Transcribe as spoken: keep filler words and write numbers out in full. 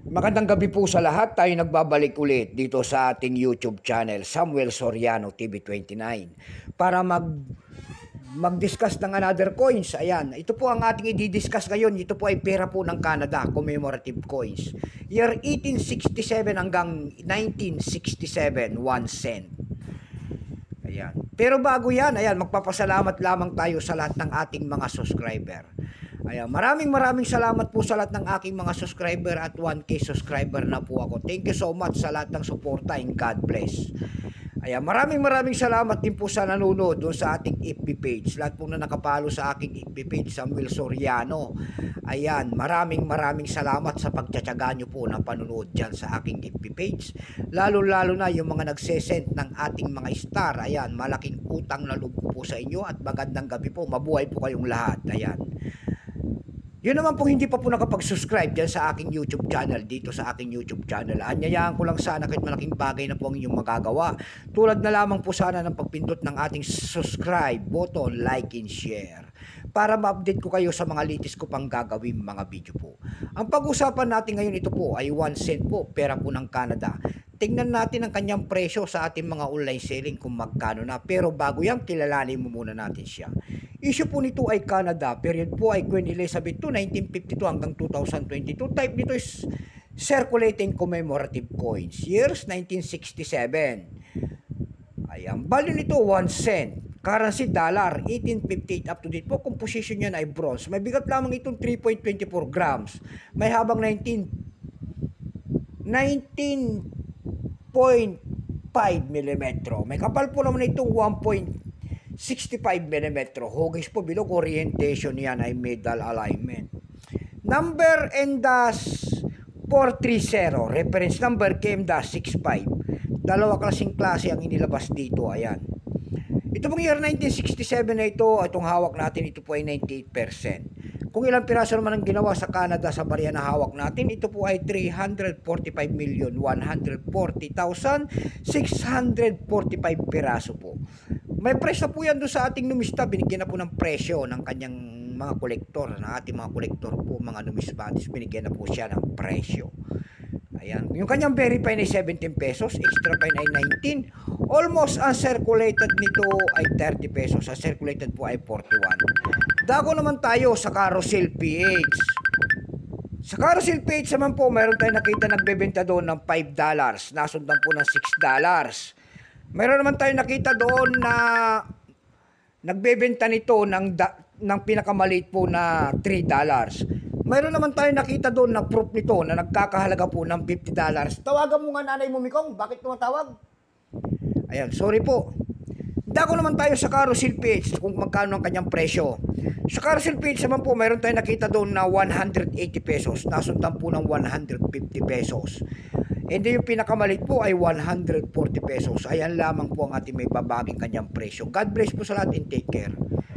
Magandang gabi po sa lahat. Tayo nagbabalik ulit dito sa ating YouTube channel, Samuel Soriano T V twenty-nine, para mag mag-discuss ng another coins. Ayan, ito po ang ating i-discuss ngayon. Ito po ay pera po ng Canada, commemorative coins. Year eighteen sixty-seven hanggang nineteen sixty-seven, one cent. Ayan. Pero bago yan, ayan, magpapasalamat lamang tayo sa lahat ng ating mga subscriber. Ayan, maraming maraming salamat po sa lahat ng aking mga subscriber at one K subscriber na po ako. Thank you so much sa lahat ng suporta and God bless. Ayan, maraming maraming salamat din po sa nanonood doon sa ating F B page. Lahat po na nakapalo sa aking F B page, Samuel Soriano. Ayan, maraming maraming salamat sa pagtsatsaga nyo po na panonood dyan sa aking F B page. Lalo-lalo na yung mga nagsesend ng ating mga star. Ayan, malaking utang na loob po sa inyo at magandang gabi po. Mabuhay po kayong lahat. Ayan. Yun naman po hindi pa po nakapag-subscribe dyan sa aking YouTube channel, dito sa aking YouTube channel. Anyayaan ko lang sana kahit malaking bagay na po ang inyong magagawa. Tulad na lamang po sana ng pagpindot ng ating subscribe button, like and share, para ma-update ko kayo sa mga latest ko pang gagawin mga video po. Ang pag-usapan natin ngayon ito po ay one cent po, pera po ng Canada. Tingnan natin ang kanyang presyo sa ating mga online selling kung magkano na. Pero bago yan, kilalanin mo muna natin siya. Issue po nito ay Canada. Period po ay Queen Elizabeth the Second, nineteen fifty-two hanggang two thousand twenty-two. Type nito is circulating commemorative coins. Years nineteen sixty-seven. Ayan. Value nito one cent. Currency dollar eighteen fifty-eight up to date po. Composition niya ay bronze. May bigat lamang itong three point two four grams. May habang nineteen point five millimetro. May kapal po naman itong one point six five millimetro. Hugis po bilog. Orientation yan ay middle alignment. Number N four thirty. Reference number K M sixty-five. Dalawa klaseng klase ang inilabas dito. Ayan. Ito pong year nineteen sixty-seven na ito, itong hawak natin, ito po ay ninety-eight percent. Kung ilang piraso naman ang ginawa sa Canada sa barya na hawak natin, ito po ay three hundred forty-five million one hundred forty thousand six hundred forty-five piraso po. May presyo po yan doon sa ating numista. Binigyan na po ng presyo ng kanyang mga kolektor, ng ating mga kolektor po, mga numismatis. Binigyan na po siya ng presyo. Ayan. Yung kanyang verify ay seventeen pesos, extra fine ay nineteen. Almost uncirculated nito ay thirty pesos. Uncirculated po ay forty-one. Dako naman tayo sa Carousel P H. Sa Carousel P H naman po, mayroon tayong nakita nagbebenta doon ng five dollars. Nasundan po ng six dollars. Mayroon naman tayong nakita doon na nagbebenta nito ng, da, ng pinakamaliit po na three dollars. Mayroon naman tayong nakita doon na proof nito na nagkakahalaga po ng fifty dollars. Tawagan mo nga nanay mo, Mikong. Bakit tumatawag? Ayan, sorry po. Dako naman tayo sa Carousel P H kung magkano ang kanyang presyo. Sa Carousel P H naman po, mayroon tayong nakita doon na one hundred eighty pesos. Nasundan po ng one hundred fifty pesos. And then yung pinakamalit po ay one hundred forty pesos. Ayan lamang po ang ating may babaging kanyang presyo. God bless po sa lahat and take care.